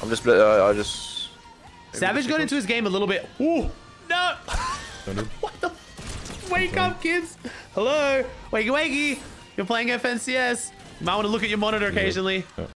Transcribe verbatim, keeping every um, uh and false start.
I'm just. Uh, I just. Savage got into his game a little bit. Ooh, no. What the? Wake up, kids. Hello. Wakey, wakey. You're playing F N C S. You might want to look at your monitor occasionally.